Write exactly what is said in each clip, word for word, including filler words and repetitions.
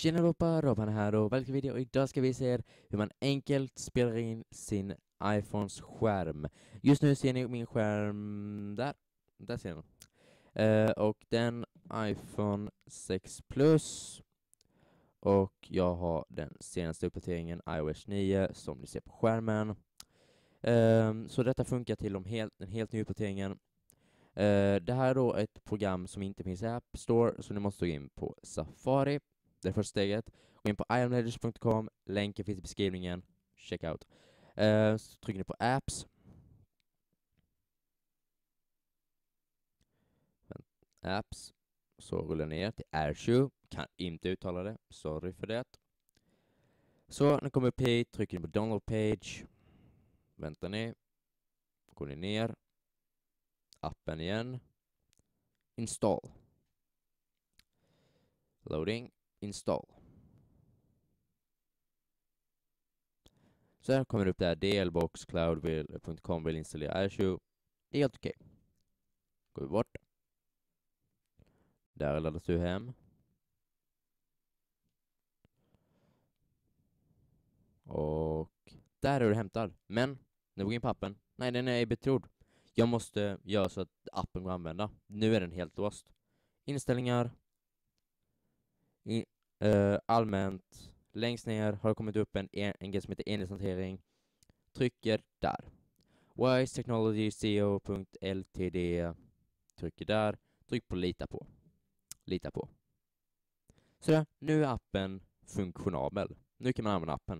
Tjena allihopa, Robban här och välkommen till video. Och idag ska vi se hur man enkelt spelar in sin iPhones skärm. Just nu ser ni min skärm där. Där ser ni. Uh, och den iPhone sex Plus. Och jag har den senaste uppdateringen iOS nio som ni ser på skärmen. Uh, så detta funkar till de helt, den helt nya uppdateringen. Uh, det här är då ett program som inte finns i App Store, så ni måste gå in på Safari. Det är första steget. Gå in på i am legends punkt com. Länken finns i beskrivningen. Check out. Uh, så trycker ni på Apps. Apps. Så rullar ner till AirShoe. Kan inte uttala det. Sorry för det. Så när ni kommer upp hit trycker ni på Download Page. Väntar ni. Går ni ner. Appen igen. Install. Loading. Install. Så här kommer det upp där. Delbox cloud punkt com vill installera AirShoe. Det är helt okej. Okay. Går vi bort. Där laddas du hem. Och där är du hämtad. Men när vi går in på appen. Nej, den är betrodd. Jag måste göra så att appen går att använda. Nu är den helt låst. Inställningar. In, uh, allmänt. Längst ner har det kommit upp en, en grej som heter enhetshantering. Trycker där. Wise Technology C O punkt L T D. Trycker där. Tryck på lita på. Lita på. Så där, nu är appen funktionabel. Nu kan man använda appen.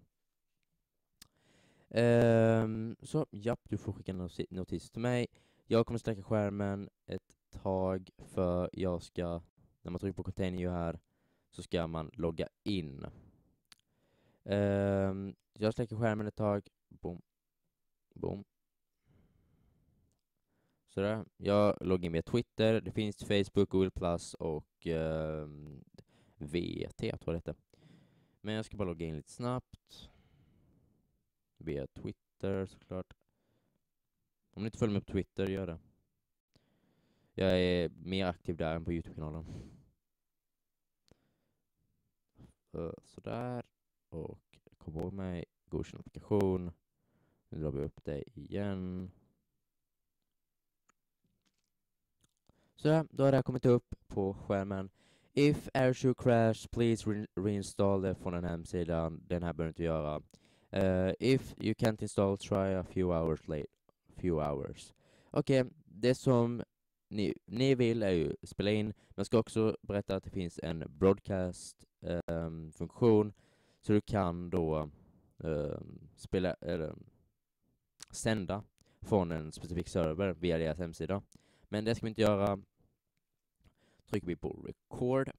Um, så, japp, du får skicka en notis till mig. Jag kommer sträcka skärmen ett tag för jag ska, när man trycker på Continue här, så ska man logga in. Um, jag sträcker skärmen ett tag. Boom. Boom. Sådär. Jag loggar in via Twitter. Det finns Facebook, Google Plus och um, V T, jag tror det heter. Men jag ska bara logga in lite snabbt. Via Twitter såklart. Om ni inte följer mig på Twitter, gör det. Jag är mer aktiv där än på YouTube-kanalen. Sådär. Och kom ihåg mig. Godkänn applikation. Nu drar vi upp det igen. Sådär, då har det här kommit upp på skärmen. If AirShoe crash, please re reinstall det från den här hemsidan. Den här behöver inte göra. Uh, if you can't install, try a few hours late. Few hours. Okej, okay, det som ni, ni vill är ju spela in. Man ska också berätta att det finns en broadcast-funktion. Um, så du kan då um, spela eller sända från en specifik server via deras hemsida. Men det ska vi inte göra. Trycker vi på record.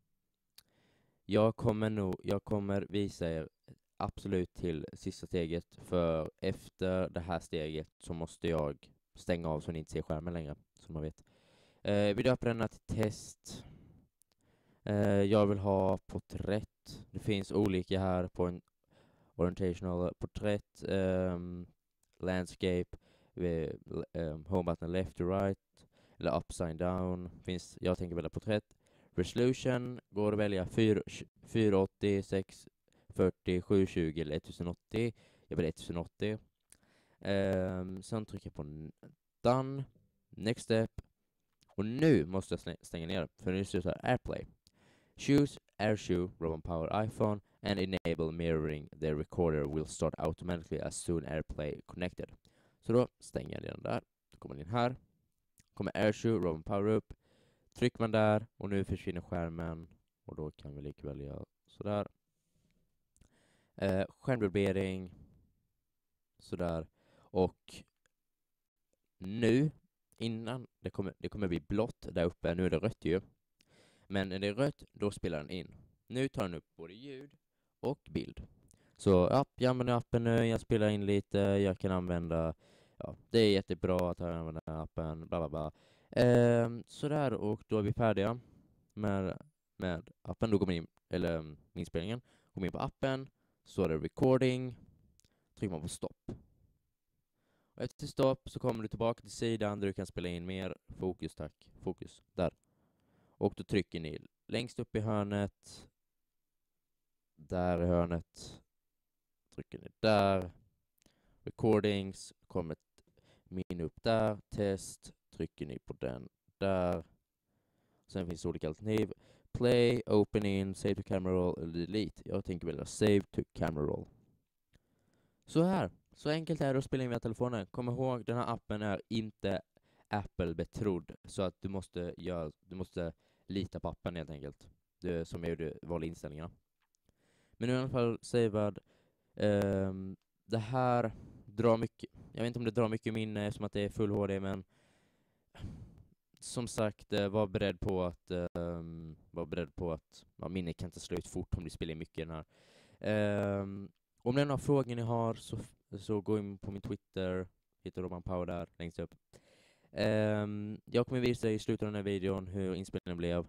Jag kommer nog, jag kommer visa er absolut till sista steget, för efter det här steget så måste jag stänga av så ni inte ser skärmen längre, som man vet. Eh, vi döper den här till test. Eh, jag vill ha porträtt. Det finns olika här på en orientational porträtt, um, landscape, uh, um, home button left to right eller upside down. Finns, jag tänker välja porträtt. Resolution går att välja fyra åttio, sex fyrtio, sju tjugo eller tusen åttio. Jag väljer tusen åttio. Um, sen trycker jag på done. Next step. Och nu måste jag stänga ner, för nu står det så här AirPlay. Choose AirShoe Robban Power iPhone and enable mirroring. The recorder will start automatically as soon AirPlay connected. Så då stänger jag den där. Då kommer den in här. Kommer AirShoe Robban Power upp. Trycker man där och nu försvinner skärmen. Och då kan vi likväl göra sådär. Eh, skärmdubblering. Sådär. Och nu, innan, det kommer, det kommer bli blått där uppe. Nu är det rött ju. Men när det är rött, då spelar den in. Nu tar den upp både ljud och bild. Så ja, jag använder appen nu, jag spelar in lite, jag kan använda, ja, det är jättebra att jag använder appen, bla bla bla. Ehm, sådär, och då är vi färdiga med, med appen. Då går man in, eller inspelningen, går man in på appen, så är det recording, trycker man på stopp. Och efter stopp så kommer du tillbaka till sidan där du kan spela in mer. Fokus, tack. Fokus, där. Och då trycker ni längst upp i hörnet där i hörnet. Trycker ni där. Recordings, kommer ett minne upp där. Test, trycker ni på den där. Sen finns det olika alternativ. Play, open in, save to camera roll eller delete. Jag tänker välja save to camera roll. Så här. Så enkelt är det att spela in via telefonen. Kom ihåg, den här appen är inte Apple-betrodd. Så att du måste, göra, du måste lita på appen helt enkelt. Det som jag gjorde val inställningarna. Men nu i alla fall savad. Um, det här drar mycket. Jag vet inte om det drar mycket minne eftersom att det är full H D, men som sagt, uh, var beredd på att um, var beredd på att ja, minnet kan ta slut fort om du spelar mycket i den här. Um, om det är några frågor ni har så, så gå in på min Twitter, hittar Roman Power där längst upp. Um, jag kommer visa i slutet av den här videon hur inspelningen blev.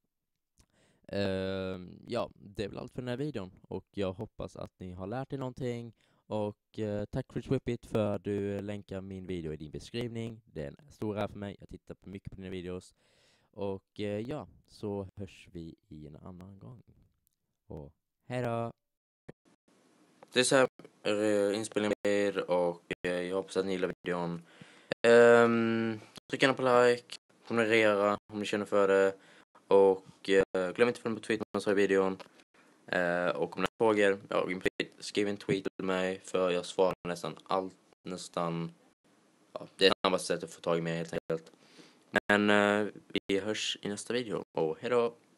Uh, ja, det är väl allt för den här videon och jag hoppas att ni har lärt er någonting och uh, tack för Twipit för att du länkar min video i din beskrivning. Det är en stor ära för mig, jag tittar på mycket på dina videos och uh, ja, så hörs vi i en annan gång och hej då! Det är så här uh, inspelningen blir och uh, jag hoppas att ni gillar videon. Um, tryck gärna på like, kommentera om ni känner för det. Och uh, glöm inte att följa på Twitter när man ser videon. Uh, och om ni har frågor, ja, skriv en tweet till mig för jag svarar nästan allt, nästan, ja, det är snabbaste sättet att få tag i mig helt enkelt. Men uh, vi hörs i nästa video och hej då!